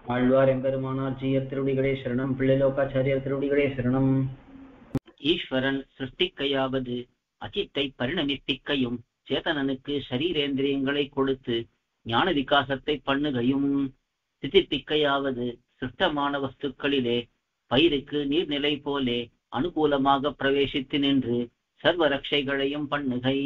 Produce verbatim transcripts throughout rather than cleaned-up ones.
ஆழ்வார் எம்பெருமானார் ஜீயர் திருவடிகளே சரணம். பிள்ளைலோகாச்சாரியர் திருவடிகளே சரணம். ஈஸ்வரன் சிருஷ்டிக்கையாவது அச்சித்தை பரிணமிப்பிக்கையும் சேதனனுக்கு ஷரீரேந்திரியங்களை கொடுத்து ஞான விகாசத்தை பண்ணுகையும் ஸ்திதிப்பிக்கையாவது சிருஷ்டமான வஸ்துக்களிலே பயிருக்கு நீர்நிலை போலே அனுகூலமாக பிரவேசித்து நின்று சர்வரட்சைகளையும் பண்ணுகை.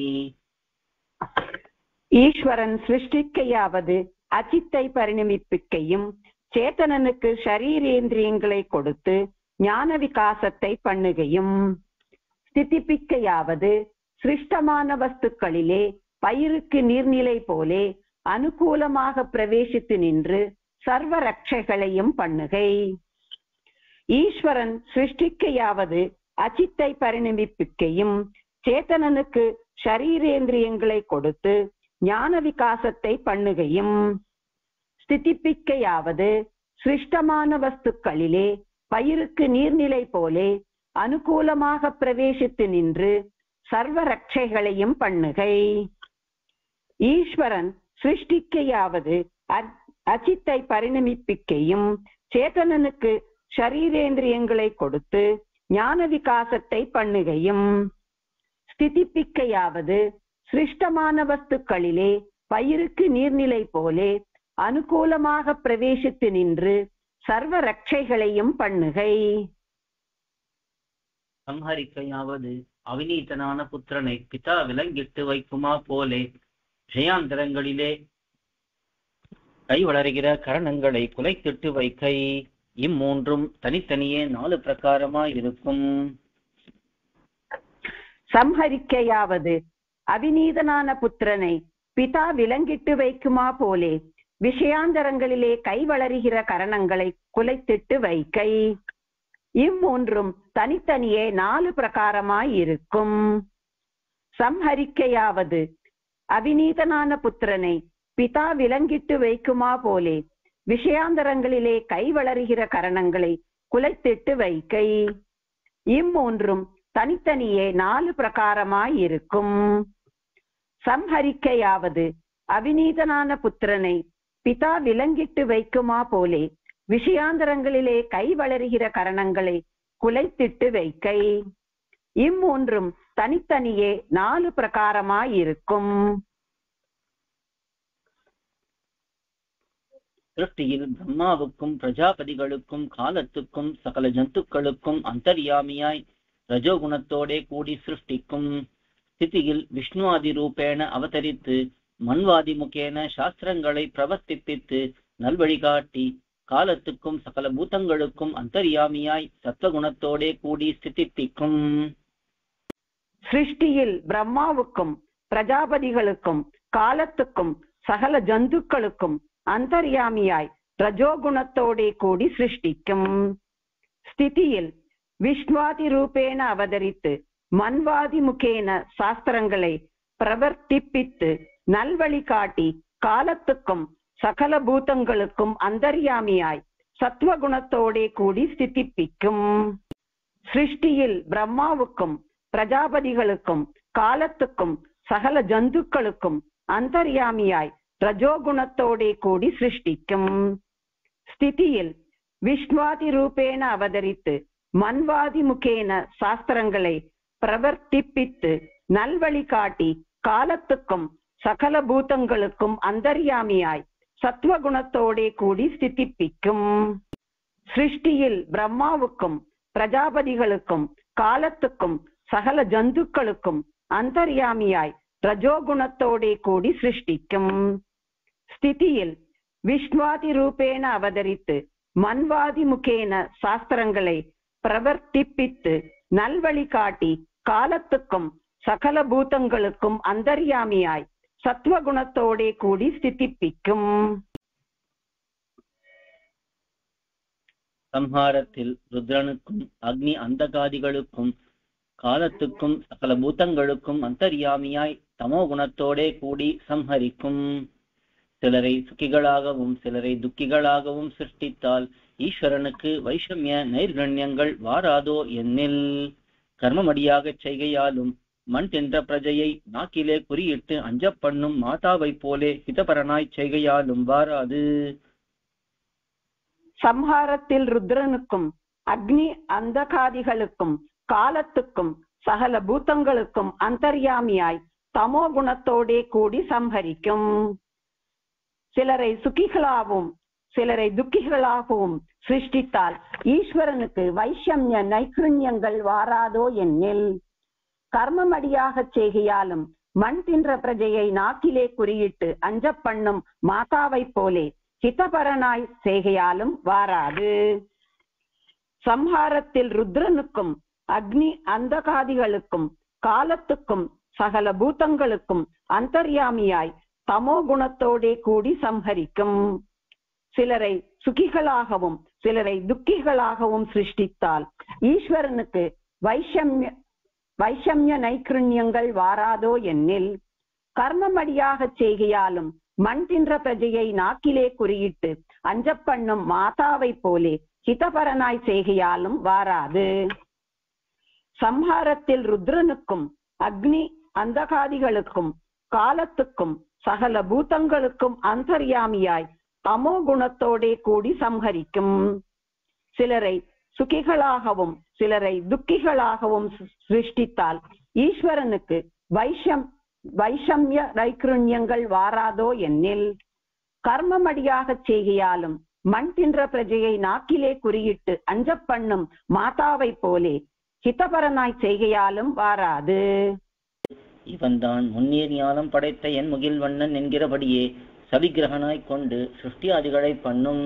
ஈஸ்வரன் சிருஷ்டிக்கையாவது அச்சித்தை பரிணமிப்பிக்கையும் சேத்தனனுக்கு ஷரீரேந்திரியங்களை கொடுத்து ஞான விகாசத்தை பண்ணுகையும் ஸ்திதிப்பிக்கையாவது சிருஷ்டமான வஸ்துக்களிலே பயிருக்கு நீர்நிலை போலே அனுகூலமாக பிரவேசித்து நின்று சர்வ ரட்சைகளையும் பண்ணுகை. ஈஸ்வரன் சிருஷ்டிக்கையாவது அச்சித்தை பரிணமிப்பிக்கையும் சேத்தனனுக்கு ஷரீரேந்திரியங்களை கொடுத்து ஞான விகாசத்தை பண்ணுகையும் ஸ்திதிப்பிக்கையாவது சிருஷ்டமான வஸ்துக்களிலே பயிருக்கு நீர்நிலை போலே அனுகூலமாக பிரவேசித்து நின்று சர்வ ரட்சைகளையும் பண்ணுகை. ஈஸ்வரன் சிருஷ்டிக்கையாவது அச்சித்தை பரிணமிப்பிக்கையும் சேத்தனனுக்கு ஷரீரேந்திரியங்களை கொடுத்து ஞான விகாசத்தை பண்ணுகையும் ஸ்திதிப்பிக்கையாவது சிருஷ்டமான வஸ்துக்களிலே பயிருக்கு நீர்நிலை போலே அனுகூலமாக பிரவேசித்து நின்று சர்வ ரட்சைகளையும் பண்ணுகை. சம்ஹரிக்கையாவது அவிநீதனான புத்திரனை பிதா விலங்கிட்டு வைக்குமா போலே ஜெயாந்தரங்களிலே கை வளர்கிற கரணங்களை குலைத்திட்டு வைக்கை. இம்மூன்றும் தனித்தனியே நாலு பிரகாரமாய் இருக்கும். சம்ஹரிக்கையாவது அவிநீதனான புத்திரனை பிதா விலங்கிட்டு வைக்குமா போலே விஷயாந்தரங்களிலே கை வளர்கிற கரணங்களை குலைத்திட்டு வைக்கை. இம்மூன்றும் தனித்தனியே நாலு பிரகாரமாய் இருக்கும். சம்ஹரிக்கையாவது அவிநீதனான புத்திரனை பிதா விலங்கிட்டு வைக்குமா போலே விஷயாந்தரங்களிலே கை வளர்கிற கரணங்களை குலைத்திட்டு வைக்கை. இம்மூன்றும் தனித்தனியே நாலு பிரகாரமாய் இருக்கும். சம்ஹரிக்கையாவது அவிநீதனான புத்திரனை பிதா விலங்கிட்டு வைக்குமா போலே விஷயாந்தரங்களிலே கை வளர்கிற கரணங்களை குலைத்திட்டு வைக்கை. இம்மூன்றும் தனித்தனியே நாலு பிரகாரமாய் இருக்கும். சிருஷ்டியில் பிரம்மாவுக்கும் பிரஜாபதிகளுக்கும் காலத்துக்கும் சகல ஜந்துக்களுக்கும் அந்தர்யாமியாய் ரஜோகுணத்தோடே கூடி சிருஷ்டிக்கும். ஸ்திதியில் விஷ்ணுவாதி ரூபேண அவதரித்து மன்வாதி முகேன சாஸ்திரங்களை பிரவர்த்திப்பித்து நல்வழிகாட்டி காலத்துக்கும் சகல பூதங்களுக்கும் அந்தர்யாமியாய் சத்வகுணத்தோடே கூடி ஸ்திதிப்பிக்கும். சிருஷ்டியில் பிரம்மாவுக்கும் பிரஜாபதிகளுக்கும் காலத்துக்கும் சகல ஜந்துக்களுக்கும் அந்தர்யாமியாய் ரஜோகுணத்தோடே கூடி சிருஷ்டிக்கும். ஸ்திதியில் விஷ்ணுவாதி ரூபேண அவதரித்து மன்வாதி முகேன சாஸ்திரங்களை பிரவர்த்திப்பித்து நல்வழி காட்டி காலத்துக்கும் சகல பூதங்களுக்கும் அந்தர்யாமியாய் சத்வகுணத்தோடே கூடி ஸ்திதிப்பிக்கும். சிருஷ்டியில் பிரம்மாவுக்கும் பிரஜாபதிகளுக்கும் காலத்துக்கும் சகல ஜந்துக்களுக்கும் அந்தர்யாமியாய் ரஜோகுணத்தோடே கூடி சிருஷ்டிக்கும். ஸ்திதியில் விஷ்ணுவாதி ரூபேண அவதரித்து மன்வாதி முகேன சாஸ்திரங்களை பிரவர்த்திப்பித்து நல்வழி காட்டி காலத்துக்கும் சகல பூதங்களுக்கும் அந்தர்யாமியாய் சத்வகுணத்தோடே கூடி ஸ்திதிப்பிக்கும். சிருஷ்டியில் பிரம்மாவுக்கும் பிரஜாபதிகளுக்கும் காலத்துக்கும் சகல ஜந்துக்களுக்கும் அந்தர்யாமியாய் ரஜோகுணத்தோடே கூடி சிருஷ்டிக்கும். ஸ்திதியில் விஷ்ணுவாதி ரூபேண அவதரித்து மன்வாதி முகேன சாஸ்திரங்களை பிரவர்த்திப்பித்து நல்வழி காட்டி காலத்துக்கும் சகல பூதங்களுக்கும் அந்தர்யாமியாய் சத்வகுணத்தோடே கூடி ஸ்திதிப்பிக்கும். சம்ஹாரத்தில் ருத்ரனுக்கும் அக்னி அந்தகாதிகளுக்கும் காலத்துக்கும் சகல பூதங்களுக்கும் அந்தர்யாமியாய் தமோ குணத்தோடே கூடி சம்ஹரிக்கும். சிலரை சுக்கிகளாகவும் சிலரை துக்கிகளாகவும் சிருஷ்டித்தால் ஈஸ்வரனுக்கு வைஷமிய நைர்கண்யங்கள் வாராதோ என்னில். கர்மமடியாக செய்கையாலும் மண் தின்ற பிரஜையை நாக்கிலே குறியிட்டு அஞ்ச பண்ணும் மாதாவை போலே ஹிதபரனாய் செய்கையாலும் வாராது. சம்ஹாரத்தில் ருத்ரனுக்கும் அக்னி அந்தகாதிகளுக்கும் காலத்துக்கும் சகல பூதங்களுக்கும் அந்தர்யாமியாய் தமோ குணத்தோடே கூடி சம்ஹரிக்கும். சிலரை சுகிகளாகவும் சிலரை துக்கிகளாகவும் சிருஷ்டித்தால் ஈஸ்வரனுக்கு வைஷமிய நைக்ருண்யங்கள் வாராதோ என்னில். கர்மமடியாக செய்கையாலும் மண் தின்ற பிரஜையை நாக்கிலே குறியிட்டு அஞ்ச பண்ணும் மாதாவை போலே ஹிதபரனாய் செய்கையாலும் வாராது. சம்ஹாரத்தில் ருத்ரனுக்கும் அக்னி அந்தகாதிகளுக்கும் காலத்துக்கும் சகல பூதங்களுக்கும் அந்தர்யாமியாய் தமோ குணத்தோடே கூடி சம்ஹரிக்கும். சிலரை சுகிகளாகவும் சிலரை துக்கிகளாகவும் சிருஷ்டித்தால் ஈஸ்வரனுக்கு வைஷமிய வைஷமிய நைக்ருண்யங்கள் வாராதோ என்னில். கர்மமடியாக செய்கையாலும் மண் தின்ற பிரஜையை நாக்கிலே குறியிட்டு அஞ்ச பண்ணும் மாதாவை போலே ஹிதபரனாய் செய்கையாலும் வாராது. சம்ஹாரத்தில் ருத்ரனுக்கும் அக்னி அந்தகாதிகளுக்கும் காலத்துக்கும் சகல பூதங்களுக்கும் அந்தர்யாமியாய் தமோ குணத்தோடே கூடி சம்ஹரிக்கும். சிலரை சுகிகளாகவும் சிலரை துக்கிகளாகவும் சிருஷ்டித்தால் ஈஸ்வரனுக்கு வைஷம் வைஷமிய நைக்ருண்யங்கள் வாராதோ என்னில். கர்மமடியாக செய்கையாலும் மண் தின்ற பிரஜையை நாக்கிலே குறியிட்டு அஞ்ச பண்ணும் மாதாவை போலே ஹிதபரனாய் செய்கையாலும் வாராது. இவன்தான் முன்னீர் ஞானம் படைத்த என் முகில்வண்ணன் என்கிறபடியே சவிக்கிரகனாய் கொண்டு சிருஷ்டியாதிகளை பண்ணும்.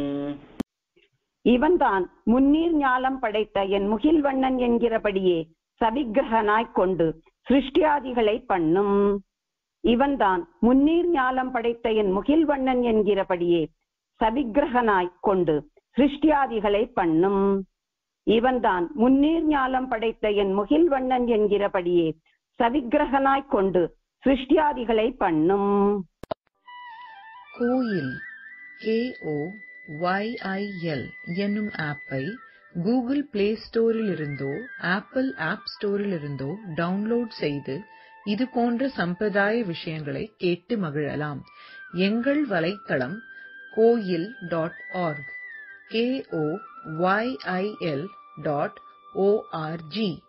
இவன்தான் முன்னீர் ஞானம் படைத்த என் முகில்வண்ணன் என்கிறபடியே சவிக்கிரகனாய் கொண்டு சிருஷ்டியாதிகளை பண்ணும். இவன்தான் முன்னீர் ஞானம் படைத்த என் முகில்வண்ணன் என்கிறபடியே சவிக்கிரகனாய் கொண்டு சிருஷ்டியாதிகளை பண்ணும். இவன்தான் முன்னீர் ஞானம் படைத்த என் முகில்வண்ணன் என்கிறபடியே சவிக்கிரகனாய் கொண்டு சிருஷ்டியாதிகளை பண்ணும். Koyil K O Y I L என்னும் ஆப்பை கூகுள் பிளே ஸ்டோரில் இருந்தோ ஆப்பிள் ஆப் ஸ்டோரில் இருந்தோ டவுன்லோட் செய்து இது போன்ற சம்பிரதாய விஷயங்களை கேட்டு மகிழலாம். எங்கள் வலைத்தளம் Koyil dot org K O Y I L dot O R G